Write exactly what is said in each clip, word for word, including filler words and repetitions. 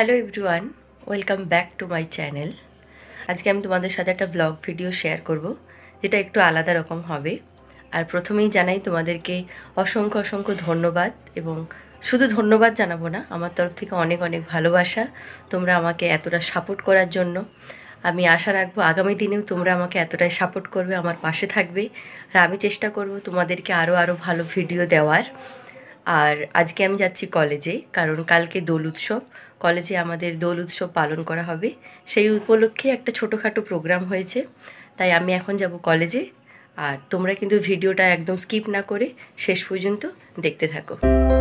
Hello everyone, welcome back to my channel. আজকে আমি তোমাদের সাথে একটা ব্লগ ভিডিও শেয়ার করব, যেটা একটু আলাদা রকম হবে। আর প্রথমেই জানাই তোমাদেরকে অসংখ্য অসংখ্য ধন্যবাদ, এবং শুধু ধন্যবাদ জানাবো না, আমার তরফ থেকে অনেক অনেক ভালোবাসা তোমরা আমাকে এতটা সাপোর্ট করার জন্য। আমি আশা রাখবো আগামী দিনেও তোমরা আমাকে এতটাই সাপোর্ট করবে, আমার পাশে থাকবে, আর আমি চেষ্টা করব তোমাদেরকে আরও আরও ভালো ভিডিও দেওয়ার। আর আজকে আমি যাচ্ছি কলেজে, কারণ কালকে দোল উৎসব, কলেজে আমাদের দোল উৎসব পালন করা হবে। সেই উপলক্ষে একটা ছোটোখাটো প্রোগ্রাম হয়েছে, তাই আমি এখন যাব কলেজে। আর তোমরা কিন্তু ভিডিওটা একদম স্কিপ না করে শেষ পর্যন্ত দেখতে থাকো।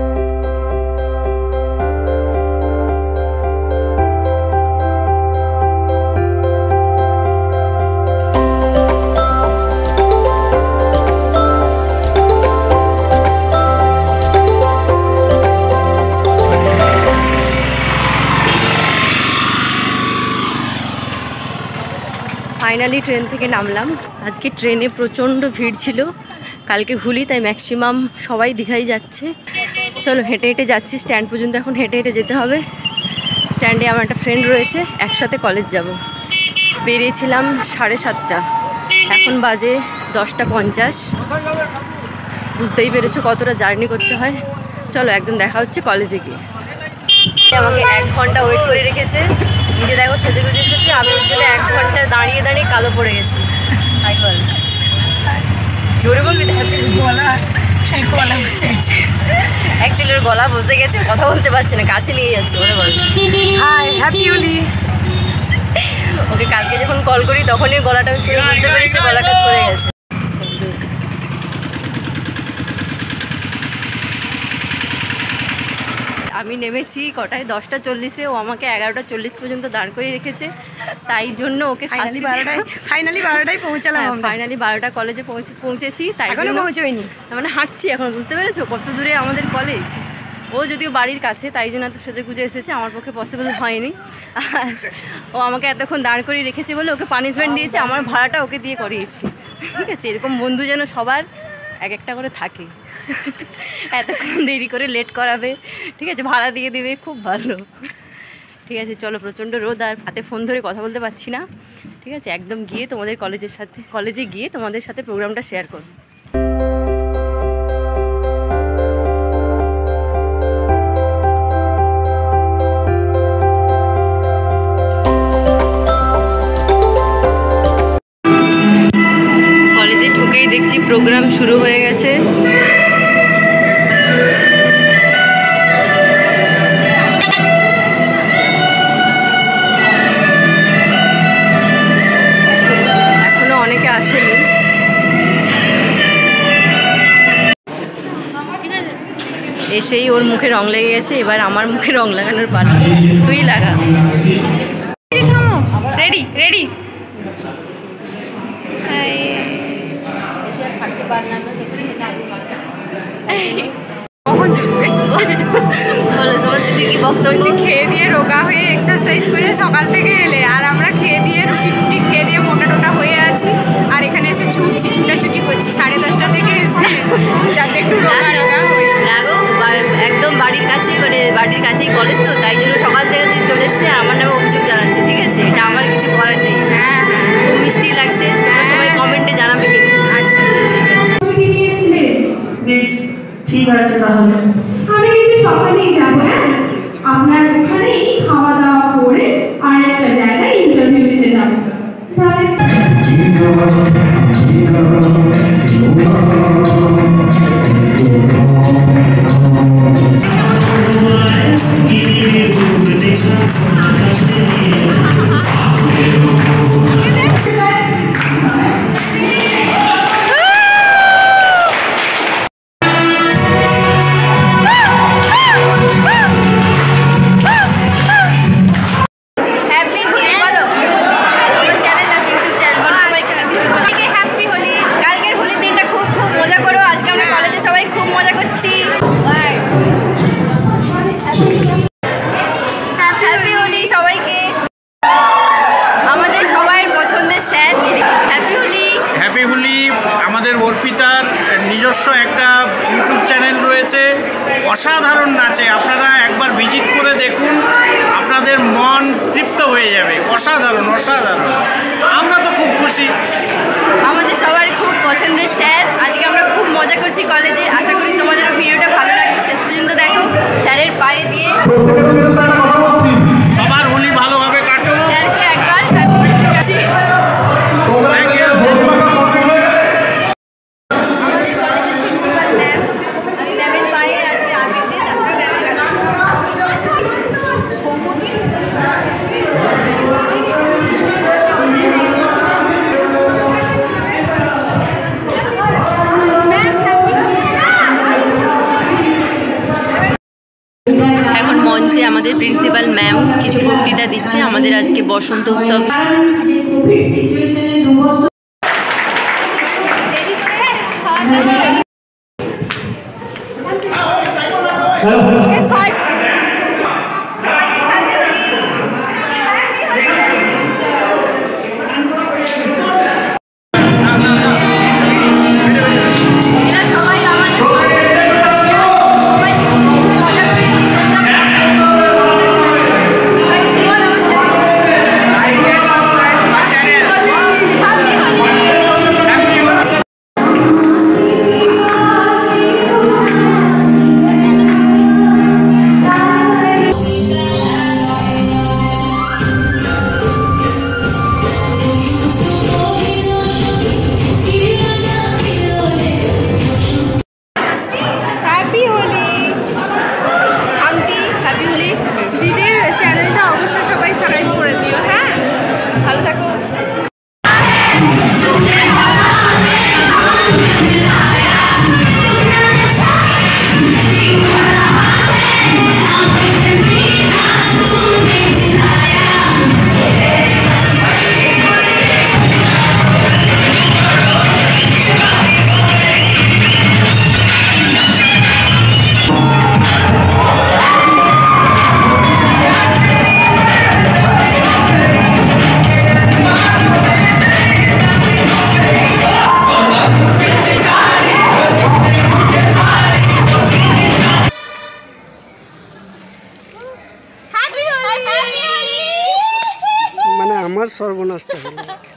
ফাইনালি ট্রেন থেকে নামলাম। আজকে ট্রেনে প্রচণ্ড ভিড় ছিল, কালকে হোলি, তাই ম্যাক্সিমাম সবাই দীঘাই যাচ্ছে। চলো হেঁটে হেঁটে যাচ্ছি স্ট্যান্ড পর্যন্ত, এখন হেঁটে হেঁটে যেতে হবে। স্ট্যান্ডে আমার একটা ফ্রেন্ড রয়েছে, একসাথে কলেজ যাব। বেরিয়েছিলাম সাড়ে সাতটা, এখন বাজে দশটা পঞ্চাশ। বুঝতেই পেরেছো কতটা জার্নি করতে হয়। চলো একদম দেখা হচ্ছে কলেজে গিয়ে। আমাকে এক ঘন্টা ওয়েট করে রেখেছে, নিজে দেখো সেজে গুজে এসেছে, আমি ওর জন্য এক ঘন্টা দাঁড়িয়ে দাঁড়িয়ে কালো পড়ে গেছি। হাই বল, জোরে বলবি? গলা গলা বসে গেছে, অ্যাকচুয়ালি ওর গলা বসে গেছে, কথা বলতে পারছে না, কাছে নিয়ে যাচ্ছে। ওরে বল হাই, হ্যাপি হোলি। ওকে কালকে যখন কল করি তখনই গলাটা আমি ফিরে বুঝতে পারি সে গলাটা ধরে গেছে। আমি নেমেছি কটায়, দশটা চল্লিশে, ও আমাকে এগারোটা চল্লিশ পর্যন্ত দাঁড় করে রেখেছে। তাই জন্য ওকে ফাইনালি বারোটায় ফাইনালি বারোটায় পৌঁছালাম। ফাইনালি বারোটা কলেজে পৌঁছে পৌঁছেছি তাই এখনো পৌঁছয়নি, মানে হাঁটছি এখন। বুঝতে পেরেছো কত দূরে আমাদের কলেজ? ও যদিও বাড়ির কাছে, তাই জন্য এত সেজে গুজে এসেছে, আমার পক্ষে পসিবল হয়নি। আর ও আমাকে এতক্ষণ দাঁড় করে রেখেছে বলে ওকে পানিশমেন্ট দিয়েছে, আমার ভাড়াটা ওকে দিয়ে করিয়েছি। ঠিক আছে, এরকম বন্ধু যেন সবার এক একটা করে থাকে। এতক্ষণ দেরি করে লেট করাবে, ঠিক আছে, ভাড়া দিয়ে দেবে, খুব ভালো। ঠিক আছে চলো, প্রচণ্ড রোদ আর হাতে ফোন ধরে কথা বলতে পারছি না। ঠিক আছে, একদম গিয়ে তোমাদের কলেজের সাথে কলেজে গিয়ে তোমাদের সাথে প্রোগ্রামটা শেয়ার করব। কলেজে ঢুকেই দেখছি প্রোগ্রাম শুরু হয়ে গেছে। অনেকে আসেনি, এসেই ওর মুখে রং লেগে গেছে, এবার আমার মুখে রং লাগানোর পালা। তুই লাগা। রেডি রেডি বলো তোমার যদি কি বক্তব্য? খেয়ে দিয়ে রোগা হয়ে এক্সারসাইজ করে সকাল থেকে এলে, আর আমরা খেয়ে দিয়ে রুটি টুটি খেয়ে দিয়ে মোটা টোটা হয়ে আছি, আর এখানে এসে ছুটছি, ছুটাছুটি করছি সাড়ে দশটা থেকে এসে, যাতে একটু রোগা রোগা হই। রাগো একদম বাড়ির কাছে, মানে বাড়ির কাছেই কলেজ তো, তাই জন্য সকাল থেকে চলে এসছে, আমার নামে অভিযোগ জানাচ্ছে। ঠিক আছে, এটা আমার কিছু করার নেই। হ্যাঁ হ্যাঁ, খুব মিষ্টি লাগছে, তোমরা সবাই কমেন্টে জানাবে কিন্তু। আচ্ছা আচ্ছা ঠিক আছে। বেশ ঠিক আছে, তাহলে আমি কিন্তু সকালেই যাবো। হ্যাঁ, আপনার ওখানেই খাওয়া দাওয়া করে আর একটা জায়গায় ইন্টারভিউ দিতে যাবো। আমাদের অর্পিতার নিজস্ব একটা ইউটিউব চ্যানেল রয়েছে, অসাধারণ নাচে। আপনারা একবার ভিজিট করে দেখুন, আপনাদের মন তৃপ্ত হয়ে যাবে। অসাধারণ অসাধারণ, আমরা তো খুব খুশি। আমাদের সবার খুব পছন্দের স্যার। আজকে আমরা খুব মজা করছি কলেজে। আশা করি তোমাদের ভিডিওটা ভালো লাগবে, শেষ পর্যন্ত দেখো। স্যারের পায়ে দিয়ে সবার হোলি ভালোভাবে কাটো। স্যারকে একবার হ্যাপি হোলি জানাচ্ছি। Thank you. আমাদের কলেজের প্রিন্সিপাল ম্যাম, আমি ম্যামের পায়ে আজকে আবির দিয়ে তারপরে ম্যামের এখন মঞ্চে আমাদের প্রিন্সিপাল ম্যাম কিছু বক্তৃতা দিচ্ছে। আমাদের আজকে বসন্ত উৎসব। যে কোভিড সিচুয়েশনে দু বছর হ্যাপি হোলি শান্তি, হ্যাপি হোলি। দিদির চ্যানেলটা অবশ্যই সবাই সাবস্ক্রাইব করে দিও। হ্যাঁ, ভালো থাকো। মানে আমার সর্বনাশটা হলো।